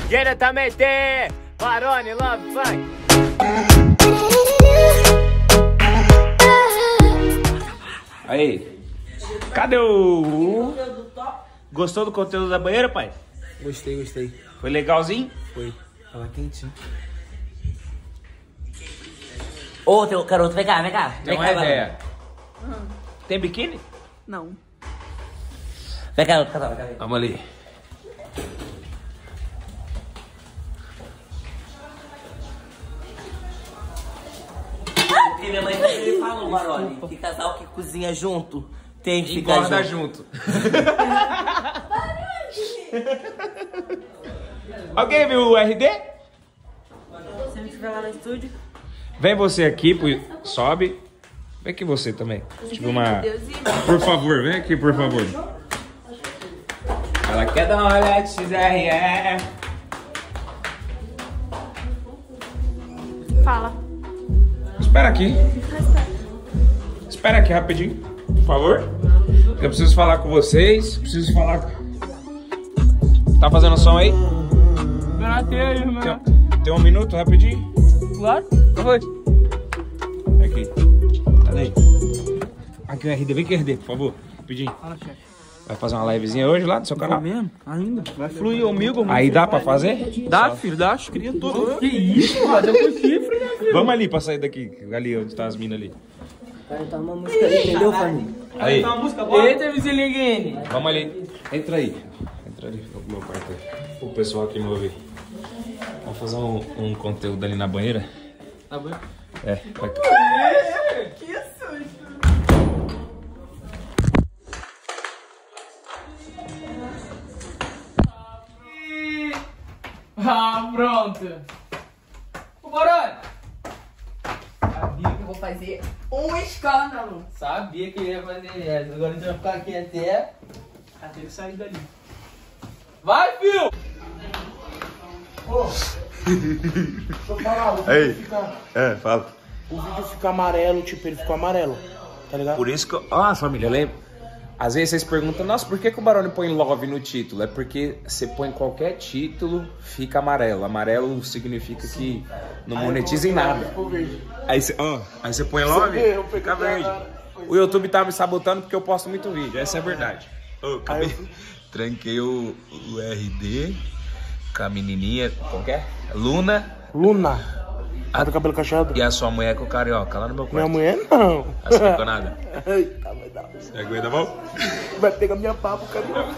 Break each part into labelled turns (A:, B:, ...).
A: Diretamente, Barone Love Funk. Aí, cadê o... Gostou do conteúdo da banheira, pai?
B: Gostei.
A: Foi legalzinho?
B: Foi. Tava quentinho.
C: Ô, teu garoto, vem cá.
A: Tem uma ideia. Tem biquíni?
D: Não.
C: Vem cá, casal, vem cá.
A: Vamos ali.
C: Porque minha mãe sempre falou, Barone, que casal que cozinha junto tem que ficar
A: Engorda
C: junto.
A: Alguém viu o RD?
D: Se não estiver lá no estúdio.
A: Vem você aqui, sobe. Vem aqui você também. Tipo uma... Por favor, vem aqui, por favor. Ela quer dar uma olhada de XRE.
D: Fala.
A: Espera aqui. Espera aqui rapidinho, por favor. Eu preciso falar com vocês. Preciso falar... Tá fazendo som aí? Tem um minuto, rapidinho?
B: Claro, foi.
A: Aqui. Cadê? Aqui o RD, vem aqui RD, por favor. Rapidinho.
B: Fala, chefe.
A: Vai fazer uma livezinha hoje lá no seu canal?
B: Mesmo? Ainda? Vai fluir comigo, mano.
A: Aí dá pra fazer?
B: Dá, filho, dá. Acho que cria tudo. Que isso, mano? Eu com chifre, né, filho?
A: Vamos ali pra sair daqui. Ali onde tá as minas ali.
C: Vai cantar uma música aí, entendeu, família?
A: Aí.
B: Eita, vizinho Guine.
A: Vamos ali. Entra aí. Entra ali no meu quarto aí. O pessoal aqui me ouvir. Vamos fazer um conteúdo ali na banheira?
B: Tá bom?
A: É. Vai.
D: Que susto.
B: Ah, pronto. Ô, Barone. Sabia que eu
D: Vou fazer um escândalo.
B: Sabia que eu ia fazer essa. Agora a gente vai ficar aqui até ele sair dali. Vai, filho!
A: Aí. Fala.
E: O vídeo fica amarelo, tipo, ele ficou amarelo, tá ligado?
A: Por isso que eu... Ah, família, lembra? Às vezes vocês perguntam, nossa, por que o Barone põe love no título? É porque você põe qualquer título, fica amarelo. Amarelo significa que não monetiza em nada. Aí você põe love, fica verde. O YouTube tá me sabotando porque eu posto muito vídeo, essa é a verdade. Tranquei o RD com a menininha, como que é? Luna.
E: Tá com o cabelo cacheado?
A: E a sua mulher com o carioca lá no meu quarto.
E: Minha mulher não.
A: Você não ficou nada?
E: Eita, vai dar.
A: Você aguenta, bom?
E: Vai pegar minha papo, carioca.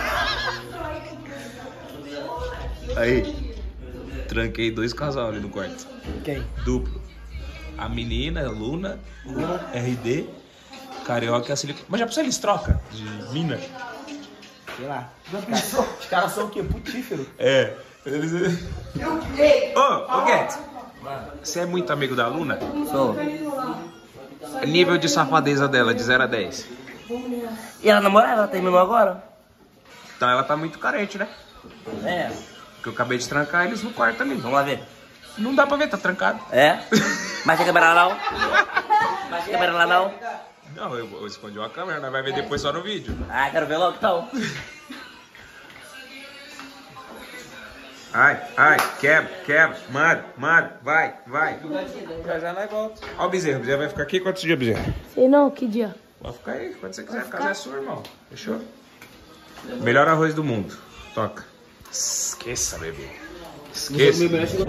A: Aí, tranquei 2 casal ali no quarto.
E: Quem?
A: Duplo. A menina, Luna, o RD, carioca e a silicone. Mas já precisa eles trocam de mina?
E: Sei lá. Os caras são o quê? Putífero.
A: É. Ô, Guedes. Você é muito amigo da Luna?
C: Sou.
A: Nível de safadeza dela, de 0 a 10.
C: E ela namorava? Ela terminou agora?
A: Então ela tá muito carente, né?
C: É.
A: Porque eu acabei de trancar eles no quarto ali.
C: Vamos lá ver.
A: Não dá pra ver, tá trancado.
C: É? Mas tem câmera lá não? Mas tem câmera lá não?
A: Não, eu escondi uma câmera, nós vai ver depois só no vídeo.
C: Ah, quero ver logo então.
A: Ai, quebra, manda, vai. Já nós volta. Ó o bezerro vai ficar aqui quantos dias, bezerro?
D: Sei não, que dia?
A: Pode ficar aí, quando você quiser, a casa é sua, irmão. Fechou? Melhor arroz do mundo. Toca. Esqueça, bebê. Esqueça.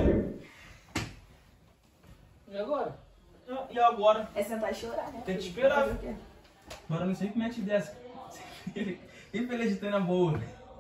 B: E agora? E agora?
D: É sentar e chorar, né?
B: Tem que esperar. Agora não sei como é que desce. Infelizmente na boa.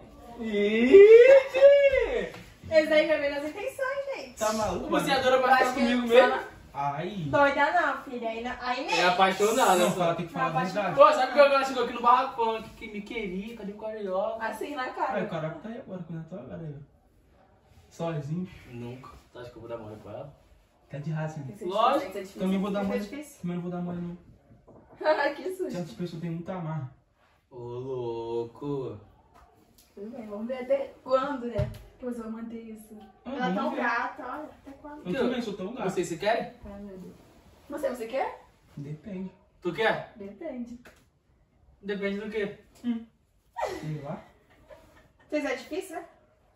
B: Ixi!
D: Esse aí vai ver as intenções, gente.
B: Tá maluco? Você adora pra ficar comigo
D: só
B: mesmo? Ai.
D: Doida não, filha. Aí mesmo.
B: É apaixonada.
E: Não, fala, tem que falar a verdade.
B: Pô, sabe que ela chegou aqui no barracão, que me queria, cadê o carioca?
D: Assim na
E: Aí, o
D: cara.
E: caraca tá aí agora, com a tua cara aí, ó. Sozinho.
B: Nunca. Tu acha que eu vou dar mole com ela?
E: Tá de raça, né?
B: Lógico.
E: Também vou dar mole.
D: difícil.
E: Também não vou dar mole, não.
D: Que susto.
E: Certas pessoas têm muita amarra.
B: Ô, louco.
D: Tudo bem, vamos ver até quando, né? Que você vai manter isso. Ela tá
E: vamos
D: um
E: ver.
D: gato, olha. Até quando?
E: Eu também sou tão gato.
B: Vocês se querem?
D: Ai, meu Deus. Você quer?
E: Depende.
B: Tu quer?
D: Depende.
B: Depende do quê?
E: Sei lá.
D: Vocês é difícil, né?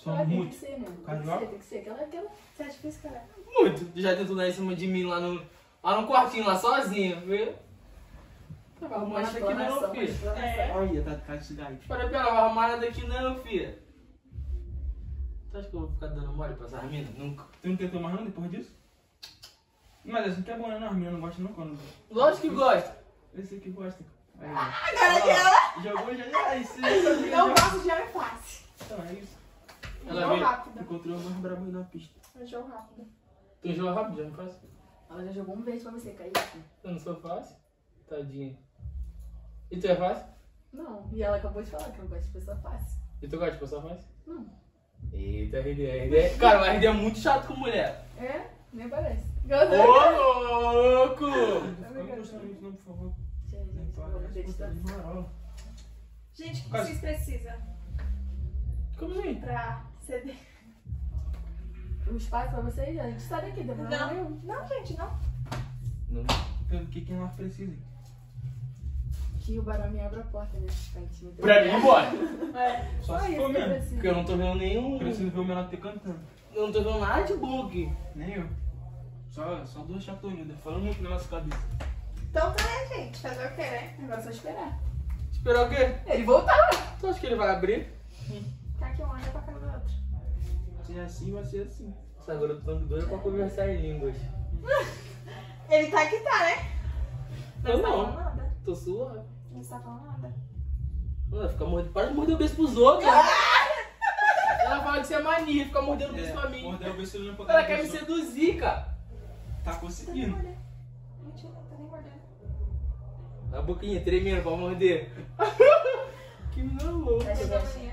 E: Somos
D: Tem que
E: muito.
D: ser, né?
E: Carioca?
D: Tem que ser. Aquela. Você acha difícil, cara?
B: Muito. Tu já tentou dar em cima de mim lá no quartinho, lá sozinho, viu? Não vai arrumar nada aqui não, filho.
E: Olha, tá de cara de daí.
B: Para pera, não vai arrumar nada aqui não, filho. Tu acha que eu vou ficar dando mole pra essas minas? Nunca.
E: Tu não tentou mais não depois disso? Mas assim que é bom, né? Não, as meninas não gostam não quando...
B: Lógico que gosta.
E: Esse aqui gosta. Aí,
D: Agora que ela.
E: jogou já. Aí, se
D: Não gosto de jogo fácil.
E: Então é isso.
B: Ela
D: Jogo
B: veio.
D: rápido.
E: Encontrei o mais brabo aí na pista.
D: É jogo rápido.
B: Tu joga rápido, já não faz?
D: Ela já jogou um vez pra você cair.
B: Eu não sou fácil? Tadinha. E tu é fácil?
D: Não. E ela acabou de falar que eu não gosto de pessoa fácil.
B: E tu gosta de pessoa fácil?
D: Não.
B: Eita, RD. Cara, o RD é muito chato com mulher.
D: É? Nem parece.
B: Ô, louco!
E: Não fica gostando muito não, por favor.
D: Gente,
E: Nem
D: eu vou
E: para,
D: acreditar.
E: de marola.
D: Gente, o que
E: Quase.
D: vocês precisam
B: Como assim?
D: pra ceder o espaço pra vocês? A gente sai daqui, demora
F: Não, não, gente, não.
B: Não.
E: Pelo que nós precisamos.
D: Que o barão me abra a porta, né? Pra gente meter
B: Pra mim, embora.
D: É,
E: Só se
D: isso
E: for
D: que eu
E: mesmo.
D: preciso.
B: Porque eu não tô vendo nenhum.
E: Preciso ver o menor ter cantando.
B: Eu não tô vendo nada de bom aqui.
E: Nem eu. Só duas chatonildas, falando muito na nossa cabeça.
F: Então tá, né, gente? Fazer o quê, né?
D: Agora é só esperar.
B: Esperar o quê?
D: Ele voltar.
B: Tu acha que ele vai abrir?
F: Ficar aqui um olha pra cara do outro.
E: Se é assim, vai ser assim.
B: Essa garota tão doida pra conversar em línguas.
F: Ele tá que tá, né?
B: Eu
F: tá
B: não.
F: falando nada.
B: Tô suave.
F: Não está falando nada.
B: Ela fica mordendo. Para de morder o beijo pros outros. Ela fala que você é mania, fica mordendo o beijo pra mim.
E: Mordeu o beijo olhando pra
B: Ela
E: cara
B: quer me
E: dos outros.
B: seduzir, cara.
E: Tá
F: Tá nem
E: conseguindo.
F: mordendo. Mentira, tá nem mordendo.
B: A boquinha tremendo pra morder. Que menina louca.
D: Vai
F: Coisa
D: chegar.
F: bonita.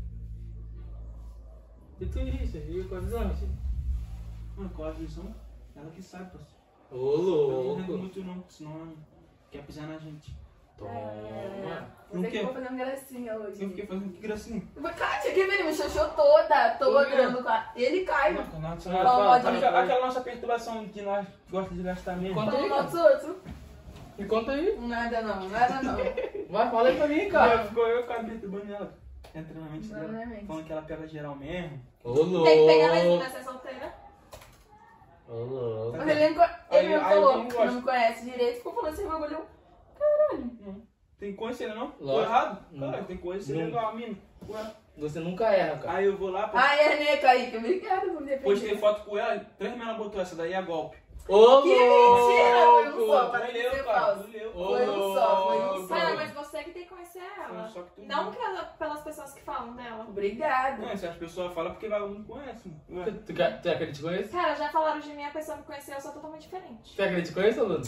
B: E tu, Richard? E com a visão, Richard?
E: Mano, qual a visão? Ela que sabe, parceiro.
B: Ô,
E: Eu não rendo
B: louco.
E: muito não, senão ela quer pisar na gente.
B: Toma.
D: Você que
E: quê?
D: eu vou fazendo gracinha hoje.
E: Eu fiquei fazendo que gracinha.
D: Kátia, que ele me xoxou toda
B: Por quê?
D: dando com a... Ele cai.
E: Nossa,
B: Ah,
D: Fala,
B: fala,
D: pode-
E: aquela nossa perturbação que nós gostamos de gastar mesmo.
B: Quanto
D: Fala
B: aí,
D: mal
B: cara?
D: dos outros.
B: Me conta aí.
D: Nada não, nada não.
B: Vai, fala aí pra mim,
E: Cara,
B: cara.
E: ficou eu, cara, perturbando ela. Entrando na mente
D: Entrando
E: dela.
D: na mente.
E: Falando que ela pega geral mesmo.
B: Ô, louco.
F: Tem que pegar mais um dessa solteira.
B: Ô, louco.
D: Mas ele, ele
E: Aí
D: mesmo
E: eu
D: falou
E: não
D: que
E: gosto.
D: não me conhece direito, ficou falando assim, bagulho.
E: Tem que conhecer, né, não? Tô
B: Lógico.
E: errado?
B: Não.
E: Cara, tem que conhecer
B: Não.
E: legal a mina. Ué.
B: Você nunca erra, cara.
E: Aí eu vou lá,
D: Ah, é, né, Kaique? Obrigada por me
E: postei
D: defender.
E: foto com ela, 3 meses ela botou essa daí é golpe.
B: Ô,
D: Que mentira, foi um só,
B: louco.
D: para
E: Tu
D: de ser
E: leu, cara,
D: falso.
E: tu leu.
B: Ô,
D: Foi um só, foi um só.
F: Cara, mas você que tem que conhecer ela.
E: Só que tu
F: Não pelas pessoas que falam dela.
D: Obrigada.
E: Não, se as pessoas falam porque vagabundo conhece. Ué.
B: Tu quer que ele te conheça?
F: Cara, já falaram de mim, a pessoa me conheceu, eu sou totalmente diferente.
B: Tu quer que ele te conheça, Luna?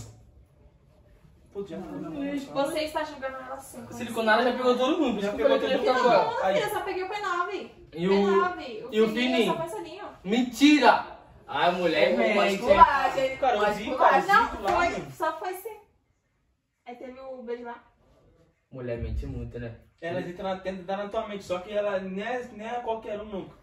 E: Pô, já falou
F: Você está julgando ela assim.
B: Siliconada já pegou todo mundo, por isso
E: Já
B: que eu falei que
E: pegou
B: ele ia
E: todo
B: ficar
E: mundo.
B: com ela.
E: Aí.
F: Eu só peguei o P9.
B: E o...
F: P9.
B: e o fininho?
F: Só parcelinho.
B: Mentira! Ai, mulher
D: Mas
B: mente.
D: esculacha, hein?
E: Cara, eu
D: Mas
E: vi,
D: esculacha.
E: cara.
F: Não,
E: Sinto lá,
F: foi.
E: mano.
F: Só foi sim. Aí teve o beijo lá.
B: Mulher mente muito, né?
E: Ela tenta entrar na tua mente, só que ela nem é qualquer um nunca.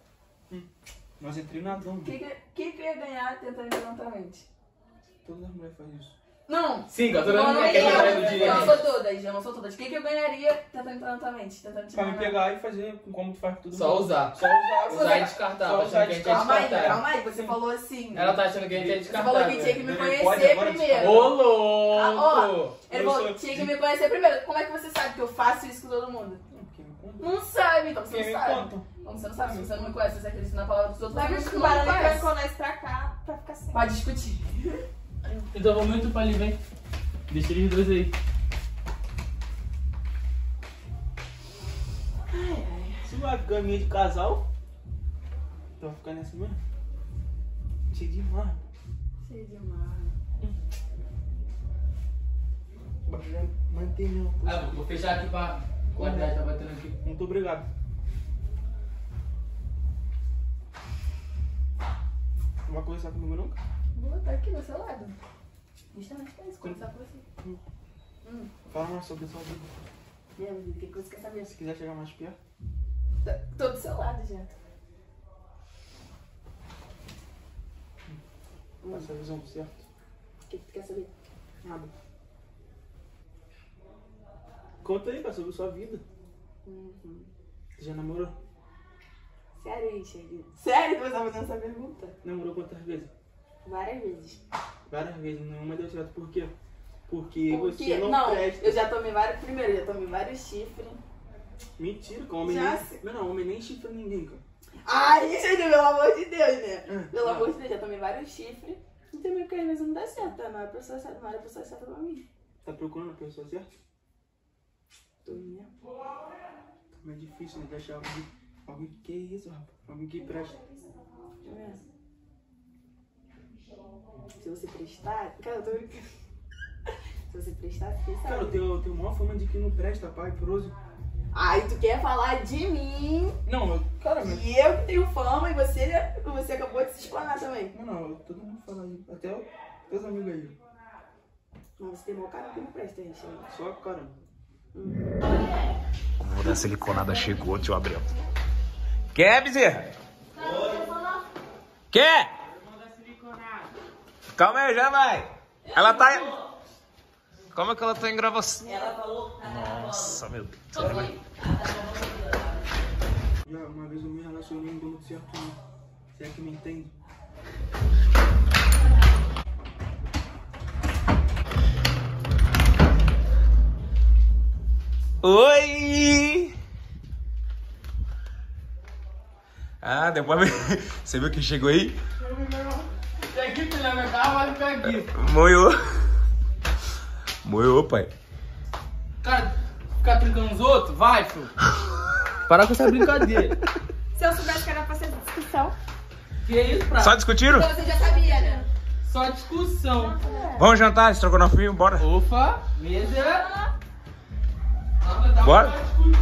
E: Nós é treinadão.
D: O que eu ia ganhar tentando entrar na tua mente?
E: Todas as mulheres fazem isso.
D: Não.
B: Sim, cara, toda
D: Não,
B: mundo
D: não,
B: quer
D: eu
B: entrar no
D: não
B: dia.
D: sou todas, eu não sou todas. O que eu ganharia tentando entrar na tua mente? Tentando te
E: Pra me
D: enganar?
E: pegar e fazer como tu faz com tudo.
B: Só usar.
E: Só usar.
B: Usar e descartar,
E: Só
B: tá
E: usar
B: achando que a
E: e
B: gente é
D: Calma aí,
B: descartável.
D: calma aí. Você falou assim.
B: Ela tá achando que a gente é
D: Você
B: descartável.
D: falou que tinha que me
E: Ele
D: conhecer
E: pode agora
D: primeiro.
B: Ô, louco!
D: Ó, ele
E: Eu
D: falou
E: sou-
D: tinha que me conhecer primeiro. Como é que você sabe que eu faço isso com todo mundo?
E: Quem me conta?
D: Não sabe, então você
E: Quem
D: não
E: me
D: sabe.
E: conta?
D: Então você não sabe, se você não me conhece, você acredita na palavra dos outros,
F: Sabe
D: você
F: que o
D: não me
F: barulho
D: conhece.
F: trancou nós pra cá pra ficar sem.
D: Pode discutir.
B: Então vamos muito pra ali, vem. Deixa eles dois aí.
E: Se uma caminha de casal, tu vai ficar nessa mesmo? Cheio de marra.
D: Cheio de marra.
E: Vai manter mesmo.
B: Ah, vou fechar aqui pra guardar, tá batendo aqui.
E: Muito obrigado. Não vai conversar comigo nunca?
D: Vou botar aqui do seu lado. Justamente pra isso, conversar com você.
E: Fala mais sobre a sua vida.
D: E aí, o que você quer saber?
E: Se quiser chegar mais perto.
D: Tô do seu lado já.
E: Passa a visão certo.
D: O que tu quer saber?
E: Nada. Conta aí, cara, sobre a sua vida.
D: Uhum.
E: Você já namorou?
D: Sério, Richard? Sério que você tá fazendo essa pergunta?
E: Namorou quantas vezes?
D: Várias vezes.
E: Várias vezes, nenhuma deu certo. Por quê? Porque você não,
D: Não,
E: presta.
D: eu já tomei vários. Primeiro, eu já tomei vários chifres.
E: Mentira, que homem
D: Já
E: nem...
D: sei.
E: Não, homem nem chifra ninguém, cara.
D: Ai, Richard, pelo amor de Deus, né? Pelo amor de Deus, já tomei vários chifres. E também porque às vezes não dá certo, tá? Não era a pessoa certa, não era a pessoa certa pra mim.
E: Tá procurando a pessoa certa?
D: Tô mesmo.
E: Mas é difícil, né? De achar alguém que é isso, rapaz. Alguém que presta.
D: Deixa eu ver. Se você prestar... Cara, eu tô brincando. Se você prestar, você sabe.
E: Cara, eu tenho maior fama de que não presta, pai, proso.
D: Ai, tu quer falar de mim?
E: Não, cara, mas...
D: E eu que tenho fama e você acabou de se explanar também.
E: Não, todo mundo fala isso. Até teus amigos aí.
D: Não, você tem maior cara que não presta, gente.
E: Só, cara.
A: Vou dar siliconada, chegou, tio Abreu. Quer, Bezerra? Quer? Calma aí, já vai. Ela tá... Como é que ela tá em gravação?
C: Ela falou.
A: Nossa, meu Deus.
E: Já uma vez eu me relacionei e não deu muito certo, não. Você é que me entende?
A: Oi! Ah, depois você viu que chegou aí?
B: Fica aqui, filha, meu carro vai ficar aqui.
A: Moiou, pai.
B: Cara, ficar trincando os outros? Vai, filho. Parar com essa brincadeira.
F: Se eu soubesse que era pra ser discussão.
B: Que isso, pra?
A: Só discutiram?
F: Então você já sabia, né?
B: Só discussão.
A: Vamos jantar, estrogonofinho, bora.
B: Opa, mesa.
A: Bora.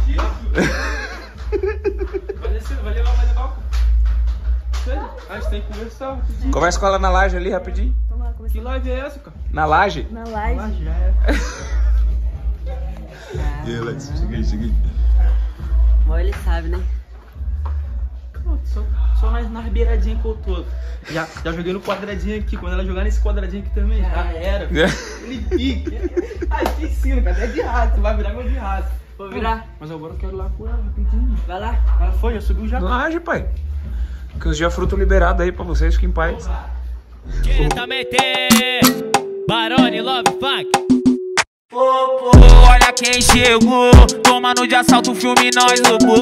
B: Vai levar o a gente tem que conversar rapidinho.
A: Conversa com ela na laje ali, rapidinho.
F: Vamos lá, começar.
B: Que live é essa, cara?
A: Na laje.
F: Na live.
B: Já é.
A: E ela, cheguei.
C: Bom, ele sabe, né?
B: Só nas beiradinhas que eu tô. Já joguei no quadradinho aqui. Quando ela jogar nesse quadradinho aqui também, já era. Ele pique. Ah, te ensino, cara. É de rato. Vai virar meu de rato.
C: Vou virar.
B: Mas agora eu quero ir lá com ela rapidinho.
C: Vai lá.
B: Ela foi, já subiu já.
A: Laje, pai. Que os dias fruto liberado aí pra vocês, fiquem em paz.
G: Diretamente, Barone Love Funk. Olha quem chegou, tomando de assalto o filme, nós no